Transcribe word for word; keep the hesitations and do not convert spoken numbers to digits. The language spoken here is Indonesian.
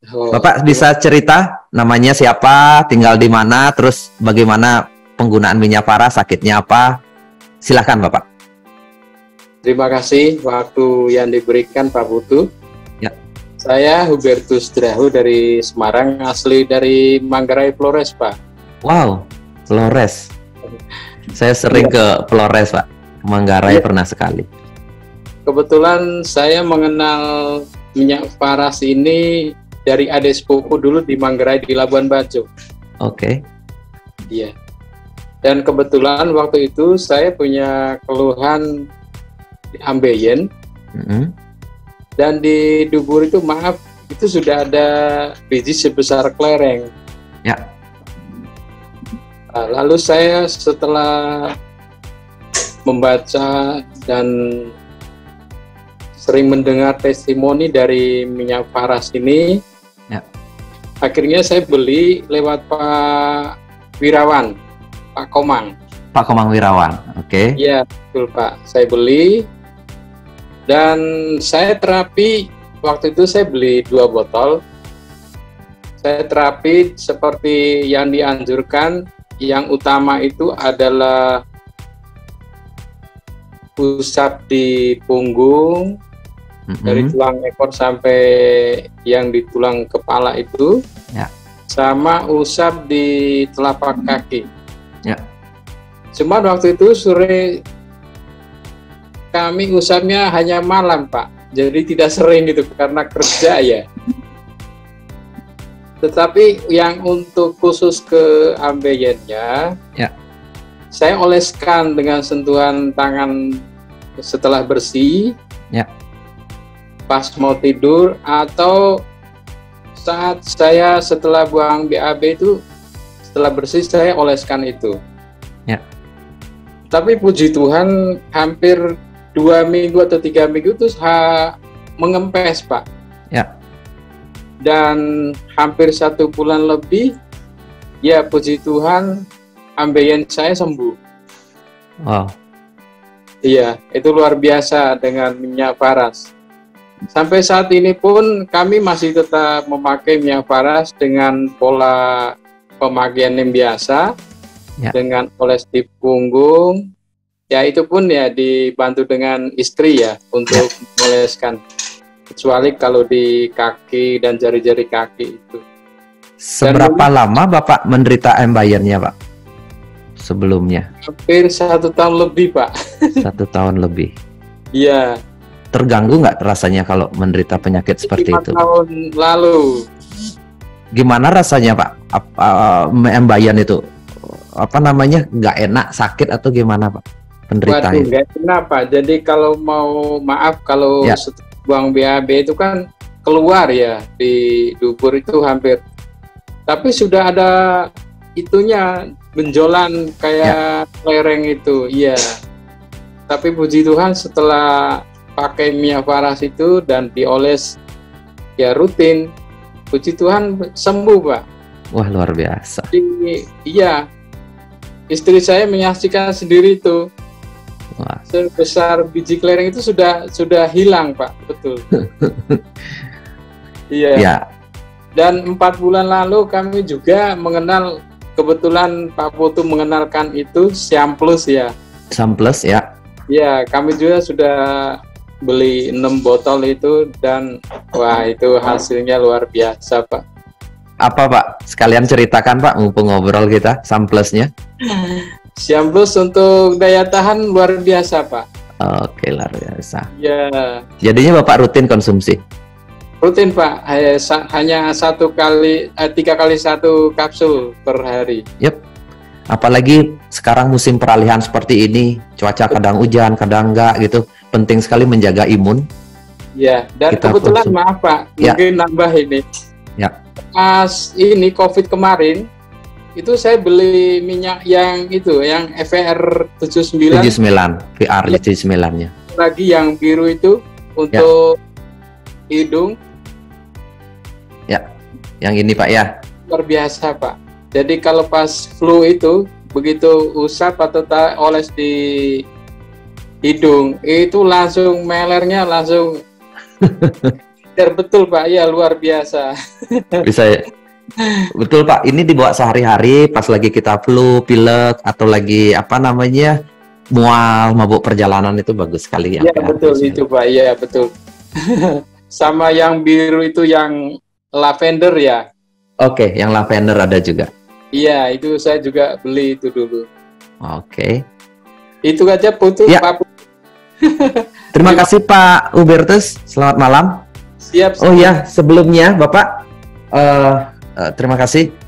Oh, Bapak bisa terima, cerita namanya siapa, tinggal di mana, terus bagaimana penggunaan minyak paras, sakitnya apa? Silahkan Bapak. terima kasih waktu yang diberikan Pak Putu. Ya. Saya Hubertus Drahu dari Semarang, asli dari Manggarai Flores, Pak. Wow, Flores. Saya sering Iya, ke Flores, Pak. Ke Manggarai iya. pernah sekali. Kebetulan saya mengenal minyak paras ini dari adik sepupu dulu di Manggarai di Labuan Bajo. Oke. Iya. Dan kebetulan waktu itu saya punya keluhan di ambeien Mm-mm. dan di dubur itu maaf itu sudah ada biji sebesar kelereng. Ya. Nah, lalu saya setelah membaca dan sering mendengar testimoni dari minyak paras ini, Ya. akhirnya saya beli lewat Pak Wirawan, Pak Komang. Pak Komang Wirawan. Oke. Iya, betul Pak. Saya beli dan saya terapi. Waktu itu saya beli dua botol. Saya terapi seperti yang dianjurkan. Yang utama itu adalah pusat di punggung, dari Mm-mm. tulang ekor sampai yang di tulang kepala itu, Ya. sama usap di telapak kaki. Ya. Cuma waktu itu sore kami usapnya hanya malam, Pak. Jadi tidak sering gitu karena kerja ya. Tetapi yang untuk khusus ke ambeiennya, Ya. saya oleskan dengan sentuhan tangan setelah bersih, Ya. pas mau tidur, atau saat saya setelah buang B A B itu, setelah bersih saya oleskan itu. Ya. Tapi puji Tuhan hampir dua minggu atau tiga minggu itu ha, mengempes, Pak. Ya. Dan hampir satu bulan lebih, ya puji Tuhan ambeien saya sembuh. Wow. Iya, itu luar biasa dengan minyak paras. Sampai saat ini pun kami masih tetap memakai minyak paras dengan pola pemakaian yang biasa, Ya. dengan oles di punggung. Ya itu pun ya dibantu dengan istri ya untuk meleskan. Kecuali kalau di kaki dan jari-jari kaki itu. Seberapa lama Bapak menderita ambeien-nya, Pak? Sebelumnya? Hampir satu tahun lebih, Pak. Satu tahun lebih. Iya. Terganggu nggak rasanya kalau menderita penyakit seperti lima itu? tahun lalu. Gimana rasanya, Pak? Apa, ambeien itu? Apa namanya? Nggak enak, sakit atau gimana, Pak? Penderitanya? Waduh, nggak enak, Pak. Jadi kalau mau, maaf kalau Ya. setelah buang B A B itu kan keluar ya di dubur itu hampir. Tapi sudah ada itunya, benjolan kayak lereng itu, iya. Tapi puji Tuhan setelah pakai minyak paras itu dan dioles ya rutin, puji Tuhan sembuh, Pak. Wah, luar biasa. Jadi, iya, istri saya menyaksikan sendiri itu. Wah. Sebesar biji kelereng itu sudah sudah hilang, Pak, betul. Iya. Ya. Dan empat bulan lalu kami juga mengenal, kebetulan Pak Putu mengenalkan itu Siam Plus ya. Siam Plus ya. Ya, kami juga sudah beli enam botol itu dan wah itu hasilnya luar biasa, Pak. Apa, Pak? Sekalian ceritakan, Pak, mumpung ngobrol kita Siam Plus-nya. Siam Plus untuk daya tahan luar biasa, Pak. Oke, luar biasa. Ya, Jadinya Bapak rutin konsumsi? rutin, Pak. Hanya, hanya satu kali, eh, tiga kali satu kapsul per hari. Yep. Apalagi sekarang musim peralihan seperti ini, cuaca kadang hujan, kadang enggak gitu. Penting sekali menjaga imun. Ya, dan Kita kebetulan konsum- maaf, Pak, Ya. mungkin nambah ini. Ya. Pas ini COVID kemarin, itu saya beli minyak yang itu, yang F R tujuh puluh sembilan, tujuh puluh sembilan, V R tujuh puluh sembilan-nya. lagi yang biru itu untuk hidung. Ya, yang ini, Pak, ya. Luar biasa, Pak. Jadi kalau pas flu itu, begitu usap atau ta- oles di hidung, itu langsung melernya langsung seger betul Pak, ya luar biasa. Bisa ya? Betul Pak, ini dibawa sehari-hari pas lagi kita flu, pilek, atau lagi apa namanya mual, mabuk perjalanan itu bagus sekali ya. Iya betul itu Pak, iya betul. Sama yang biru itu yang lavender ya. Oke, yang lavender ada juga. Iya, itu saya juga beli itu dulu. Oke. Itu aja Putu, ya. Pak. Terima kasih Pak Hubertus, selamat malam. Siap. Oh ya, sebelumnya Bapak, uh, uh, terima kasih